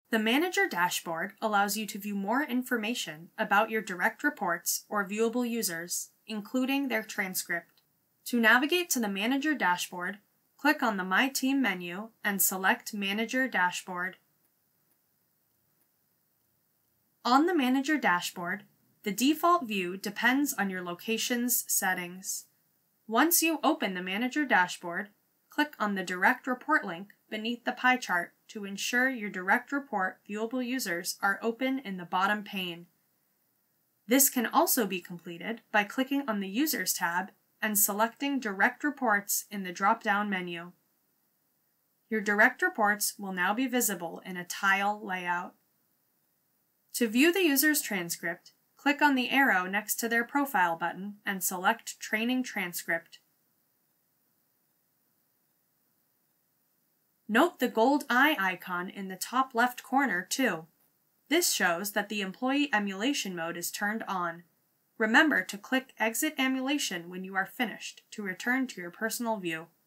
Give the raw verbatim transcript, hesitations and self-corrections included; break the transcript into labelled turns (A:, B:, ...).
A: The Manager dashboard allows you to view more information about your direct reports or viewable users, including their transcript. To navigate to the Manager dashboard, click on the My Team menu and select Manager Dashboard. On the Manager dashboard, the default view depends on your location's settings. Once you open the Manager dashboard, click on the Direct Report link beneath the pie chart to ensure your Direct Report viewable users are open in the bottom pane. This can also be completed by clicking on the Users tab and selecting Direct Reports in the drop-down menu. Your direct reports will now be visible in a tile layout. To view the user's transcript, click on the arrow next to their profile button and select Training Transcript. Note the gold eye icon in the top left corner too. This shows that the employee emulation mode is turned on. Remember to click Exit Emulation when you are finished to return to your personal view.